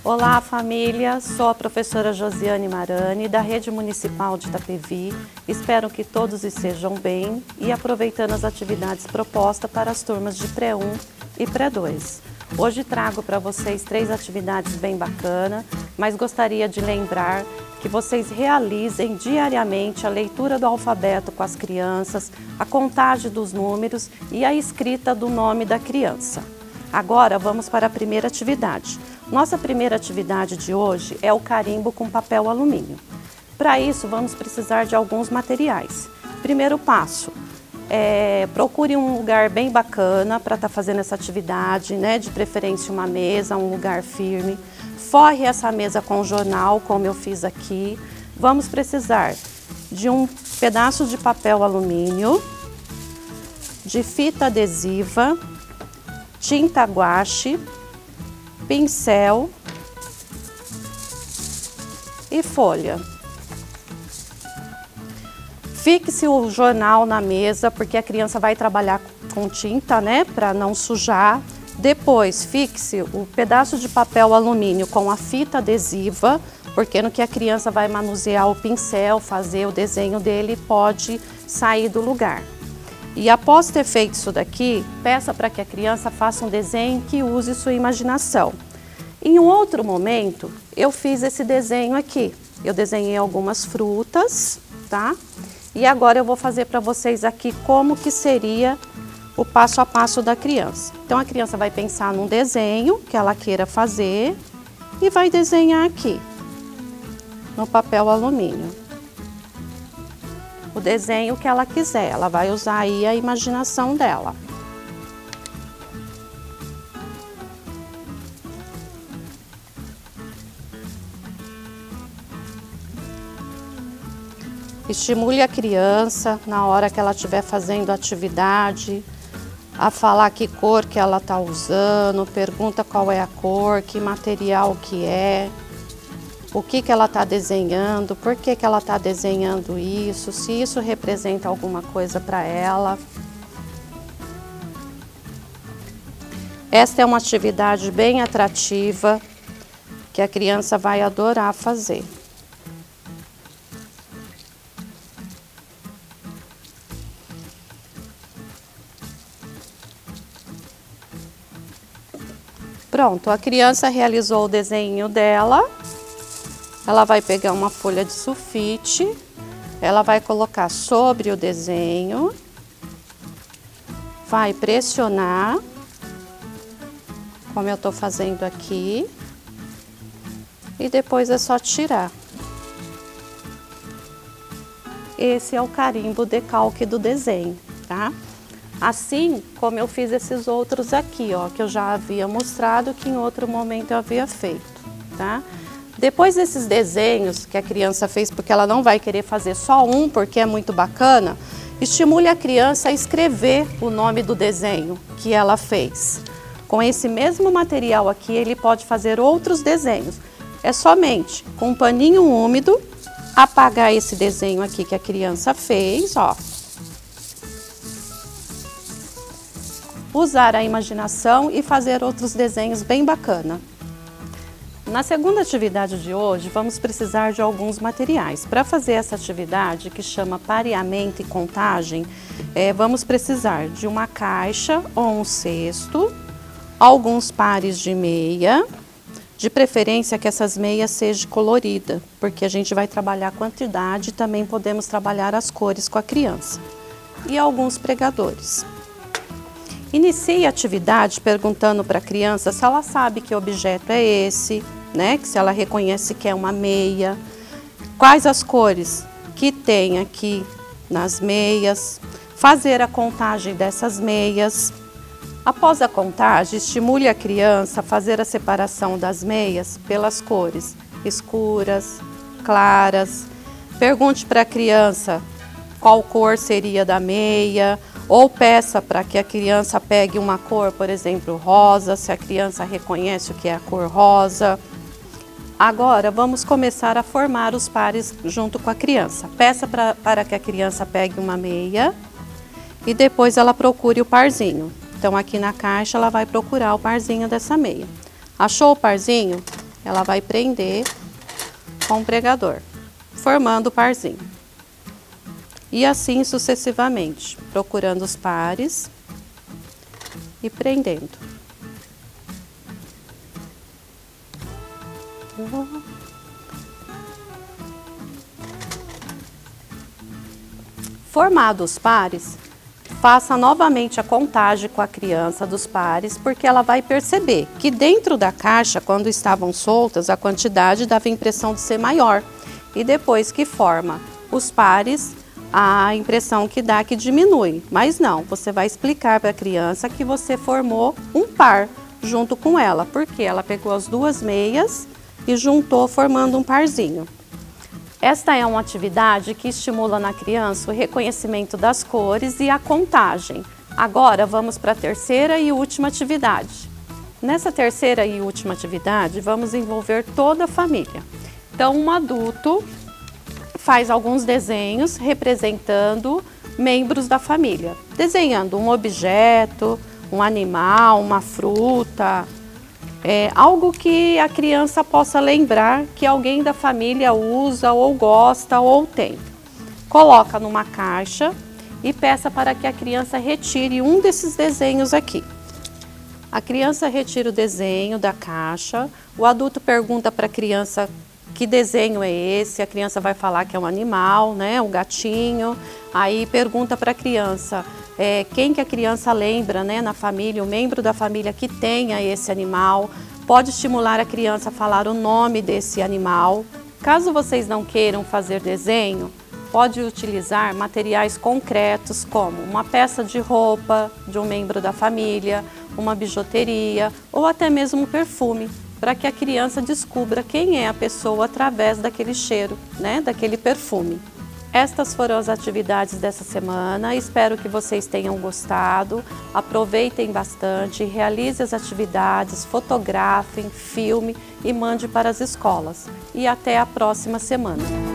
Olá, família! Sou a professora Josiane Marani, da Rede Municipal de Itapevi. Espero que todos estejam bem e aproveitando as atividades propostas para as turmas de Pré-1 e Pré-2. Hoje trago para vocês 3 atividades bem bacanas, mas gostaria de lembrar que vocês realizem diariamente a leitura do alfabeto com as crianças, a contagem dos números e a escrita do nome da criança. Agora vamos para a primeira atividade. Nossa primeira atividade de hoje é o carimbo com papel alumínio. Para isso vamos precisar de alguns materiais. Primeiro passo, procure um lugar bem bacana para estar fazendo essa atividade, né? De preferência uma mesa, um lugar firme. Forre essa mesa com jornal, como eu fiz aqui. Vamos precisar de um pedaço de papel alumínio, de fita adesiva, tinta guache, pincel e folha. Fixe o jornal na mesa, porque a criança vai trabalhar com tinta, né, para não sujar. Depois, fixe o pedaço de papel alumínio com a fita adesiva, porque no que a criança vai manusear o pincel, fazer o desenho dele, pode sair do lugar. E após ter feito isso daqui, peça para que a criança faça um desenho que use sua imaginação. Em um outro momento, eu fiz esse desenho aqui. Eu desenhei algumas frutas, tá? E agora eu vou fazer para vocês aqui como que seria o passo a passo da criança. Então a criança vai pensar num desenho que ela queira fazer e vai desenhar aqui, no papel alumínio. O desenho que ela quiser, ela vai usar aí a imaginação dela. Estimule a criança na hora que ela estiver fazendo a atividade, a falar que cor que ela está usando, pergunta qual é a cor, que material que é. O que ela está desenhando, por que ela está desenhando isso, se isso representa alguma coisa para ela. Esta é uma atividade bem atrativa, que a criança vai adorar fazer. Pronto, a criança realizou o desenho dela. Ela vai pegar uma folha de sulfite, ela vai colocar sobre o desenho, vai pressionar, como eu estou fazendo aqui, e depois é só tirar. Esse é o carimbo decalque do desenho, tá? Assim como eu fiz esses outros aqui, ó, que eu já havia mostrado, que em outro momento eu havia feito, tá? Depois desses desenhos que a criança fez, porque ela não vai querer fazer só um, porque é muito bacana, estimule a criança a escrever o nome do desenho que ela fez. Com esse mesmo material aqui, ele pode fazer outros desenhos. É somente com um paninho úmido, apagar esse desenho aqui que a criança fez, ó. Usar a imaginação e fazer outros desenhos bem bacana. Na segunda atividade de hoje, vamos precisar de alguns materiais. Para fazer essa atividade, que chama pareamento e contagem, vamos precisar de uma caixa ou um cesto, alguns pares de meia, de preferência que essas meias sejam coloridas, porque a gente vai trabalhar a quantidade e também podemos trabalhar as cores com a criança. E alguns pregadores. Inicie a atividade perguntando para a criança se ela sabe que objeto é esse, né? Que se ela reconhece que é uma meia, quais as cores que tem aqui nas meias, fazer a contagem dessas meias. Após a contagem, estimule a criança a fazer a separação das meias pelas cores escuras, claras. Pergunte para a criança qual cor seria da meia, ou peça para que a criança pegue uma cor, por exemplo, rosa, se a criança reconhece o que é a cor rosa. Agora, vamos começar a formar os pares junto com a criança. Peça para que a criança pegue uma meia e depois ela procure o parzinho. Então, aqui na caixa, ela vai procurar o parzinho dessa meia. Achou o parzinho? ela vai prender com o pregador, formando o parzinho. E assim sucessivamente, procurando os pares e prendendo. Formados os pares, faça novamente a contagem com a criança dos pares, porque ela vai perceber que dentro da caixa, quando estavam soltas, a quantidade dava a impressão de ser maior. E depois que forma os pares, a impressão que dá que diminui. Mas não, você vai explicar para a criança que você formou um par junto com ela, porque ela pegou as duas meias e juntou formando um parzinho. Esta é uma atividade que estimula na criança o reconhecimento das cores e a contagem. Agora vamos para a terceira e última atividade. Nessa terceira e última atividade, vamos envolver toda a família. Então, um adulto faz alguns desenhos representando membros da família, desenhando um objeto, um animal, uma fruta, algo que a criança possa lembrar que alguém da família usa ou gosta ou tem. Coloca numa caixa e peça para que a criança retire um desses desenhos aqui. A criança retira o desenho da caixa, o adulto pergunta para a criança que desenho é esse, a criança vai falar que é um animal, né, um gatinho. Aí pergunta para a criança quem que a criança lembra, né, na família, o membro da família que tenha esse animal. Pode estimular a criança a falar o nome desse animal. Caso vocês não queiram fazer desenho, pode utilizar materiais concretos como uma peça de roupa de um membro da família, uma bijuteria ou até mesmo um perfume, para que a criança descubra quem é a pessoa através daquele cheiro, né, daquele perfume. Estas foram as atividades dessa semana, espero que vocês tenham gostado, aproveitem bastante, realize as atividades, fotografem, filme e mande para as escolas. E até a próxima semana.